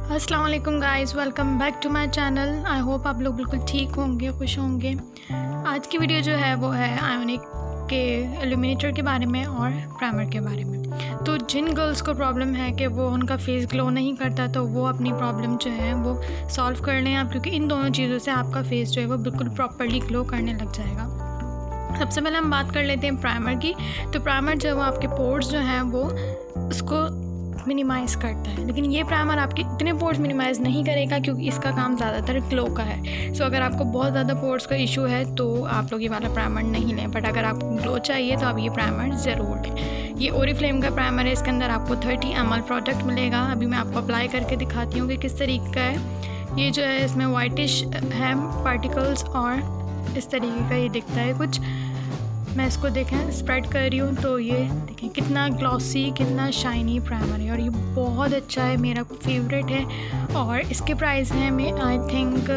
अस्सलाम वालेकुम guys, welcome back to my channel. I hope आप लोग बिल्कुल ठीक होंगे, खुश होंगे। आज की वीडियो जो है वो है आयोनिक के इल्यूमिनेटर के बारे में और प्राइमर के बारे में। तो जिन गर्ल्स को प्रॉब्लम है कि वो उनका फेस ग्लो नहीं करता तो वो अपनी प्रॉब्लम जो है वो सॉल्व कर लें आप, क्योंकि इन दोनों चीज़ों से आपका फेस जो है वो बिल्कुल प्रॉपरली ग्लो करने लग जाएगा। सबसे पहले हम बात कर लेते हैं प्राइमर की। तो प्राइमर जो है वो आपके पोर्स जो हैं वो उसको मिनिमाइज़ करता है, लेकिन ये प्राइमर आपके इतने पोर्स मिनिमाइज़ नहीं करेगा क्योंकि इसका काम ज़्यादातर ग्लो का है। सो अगर आपको बहुत ज़्यादा पोर्स का इशू है तो आप लोग ये वाला प्राइमर नहीं लें, बट अगर आपको ग्लो चाहिए तो आप ये प्राइमर ज़रूर लें। ये ओरिफ्लेम का प्राइमर है, इसके अंदर आपको 30 ml प्रोडक्ट मिलेगा। अभी मैं आपको अप्लाई करके दिखाती हूँ कि किस तरीके का है। ये जो है इसमें वाइटिश है पार्टिकल्स और इस तरीके का ये दिखता है कुछ। मैं इसको देखें स्प्रेड कर रही हूँ तो ये देखें कितना ग्लॉसी, कितना शाइनी प्राइमर है और ये बहुत अच्छा है, मेरा फेवरेट है। और इसके प्राइस हैं आई थिंक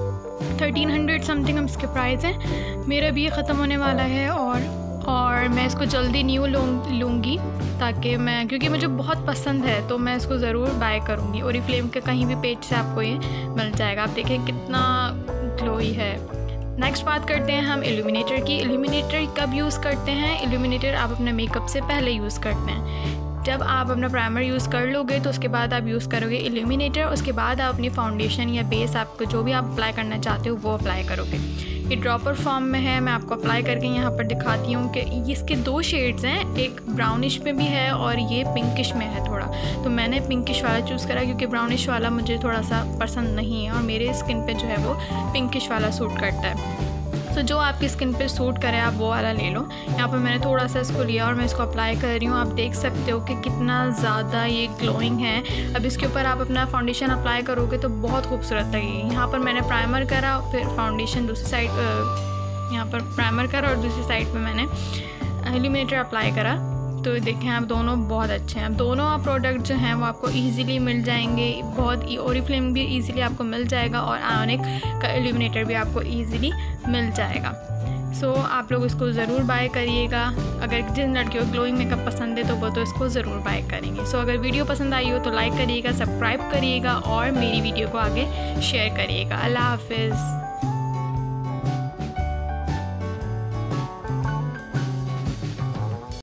1300 समथिंग हम इसके प्राइस हैं। मेरा भी ये ख़त्म होने वाला है और मैं इसको जल्दी न्यू लूँगी ताकि मैं, क्योंकि मुझे बहुत पसंद है तो मैं इसको ज़रूर बाय करूँगी। ओरिफ्लेम के कहीं भी पेज से आपको ये मिल जाएगा। आप देखें कितना ग्लोई है। नेक्स्ट बात करते हैं हम इल्यूमिनेटर की। इल्यूमिनेटर कब यूज़ करते हैं? इल्यूमिनेटर आप अपने मेकअप से पहले यूज़ करते हैं। जब आप अपना प्राइमर यूज़ कर लोगे तो उसके बाद आप यूज़ करोगे इल्यूमिनेटर। उसके बाद आप अपनी फाउंडेशन या बेस आपको जो भी आप अप्लाई करना चाहते हो वो अप्लाई करोगे। ये ड्रॉपर फॉर्म में है, मैं आपको अप्लाई करके यहाँ पर दिखाती हूँ कि इसके 2 शेड्स हैं, एक ब्राउनिश में भी है और ये पिंकिश में है थोड़ा। तो मैंने पिंकिश वाला चूज़ करा क्योंकि ब्राउनिश वाला मुझे थोड़ा सा पसंद नहीं है और मेरे स्किन पे जो है वो पिंकिश वाला सूट करता है। तो जो आपकी स्किन पे सूट करे आप वो वाला ले लो। यहाँ पर मैंने थोड़ा सा इसको लिया और मैं इसको अप्लाई कर रही हूँ। आप देख सकते हो कि कितना ज़्यादा ये ग्लोइंग है। अब इसके ऊपर आप अपना फाउंडेशन अप्लाई करोगे तो बहुत खूबसूरत लगेगी। यहाँ पर मैंने प्राइमर करा, फिर फाउंडेशन दूसरी साइड, यहाँ पर प्राइमर करा और दूसरी साइड पे मैंने इल्यूमिनेटर अप्लाई करा। तो देखें आप दोनों बहुत अच्छे हैं। अब दोनों प्रोडक्ट जो हैं वो आपको इजीली मिल जाएंगे, बहुत ओरिफ्लेम भी इजीली आपको मिल जाएगा और आयोनिक का इल्यूमिनेटर भी आपको इजीली मिल जाएगा। सो आप लोग इसको ज़रूर बाय करिएगा। अगर जिन लड़कियों को ग्लोइंग मेकअप पसंद है तो वो तो इसको ज़रूर बाय करेंगे। सो अगर वीडियो पसंद आई हो तो लाइक करिएगा, सब्सक्राइब करिएगा और मेरी वीडियो को आगे शेयर करिएगा। अल्लाह हाफिज़।